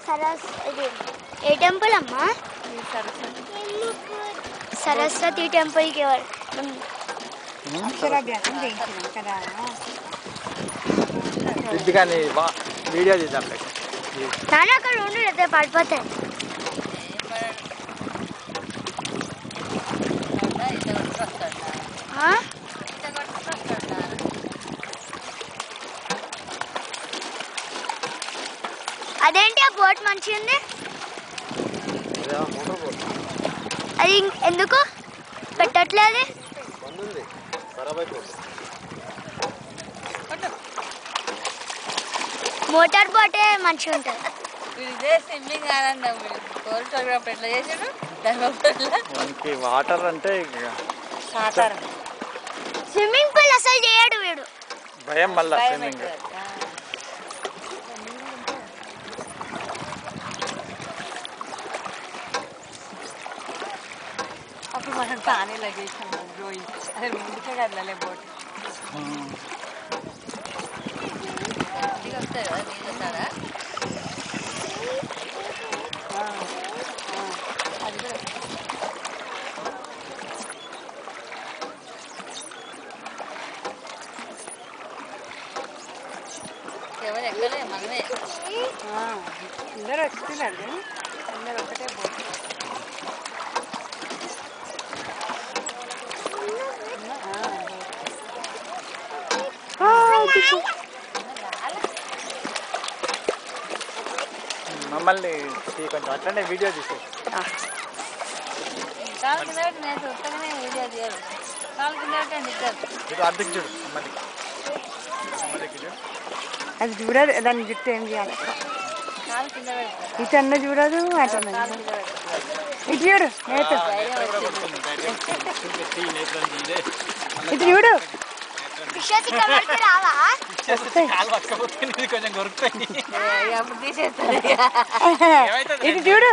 ఏ temple అమ్మా? Saraswati temple కి అక్షరాభ్యాసం చేయించినాం కదా. వీడియో చేద్దాం. నాన్న అక్కడ ఉండు, అయితే పడిపోతాయి. అదేంటి ఆ బోట్ మంచిగా ఉంది, అది ఎందుకు పెట్టట్లేదు? మోటార్ బోటే మంచిగా ఉంటుంది. వాటర్ అంటే స్విమ్మింగ్ పూల్ అసలు చేయడు వీడు, భయం. మళ్ళా స్విమ్మింగ్ అప్పుడు మనం పానీ లగేసాం రోయి, అదే ముందుకే కదలలే బోట్. ఎవరు ఎక్కలే మనమే, అందరూ వస్తున్నారు కానీ అందరూ ఒకటే బోట్. మమ్మల్ని కొంచెం అట్లనే వీడియో తీసే. కాలు కింద పెట్టి నేను చూస్తగానే వీడియో తీయరు, కాలు కింద పెట్టండి ఇద్దరు. ఇది అద్దెకి చూడు, అది చూడదు, దాన్ని జుట్టు ఏం చేయాలి? కాలు కింద పెడతారు, ఇటు అన్న చూడదు, అటు అన్న కాలు కింద పెడతారు. ఇటు చూడు, నేత ఇటు చూడు. కొంచెం కొరుకుతాయి, అప్పుడు తీసేస్తారు. ఇటు చూడు,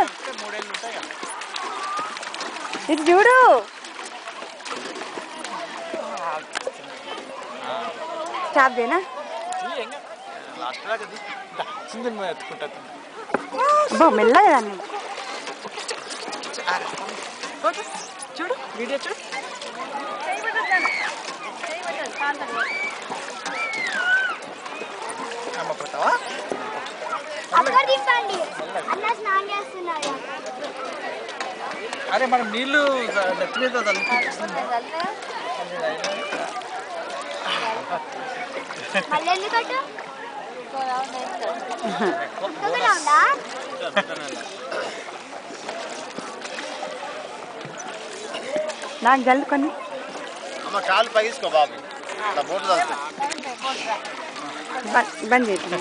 ఇటు చూడు. స్టాప్ దేనా? మెల్లగా దాన్ని చూడు, వీడియో చూడు. పోతావా? అరే మనం నీళ్ళు నెత్తి మీద నాకు జల్లుకొని కాలు పగిసుకో బాబు, బంద్ చేస్తున్నాం.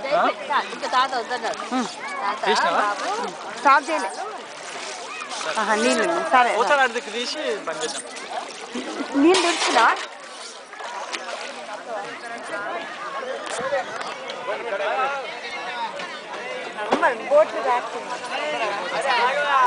స్టాప్ చేయలే, నీళ్ళు సరే తీసి బంద్ చేద్దాం. నీళ్ళు దొరుకుతుందా? బోట్లు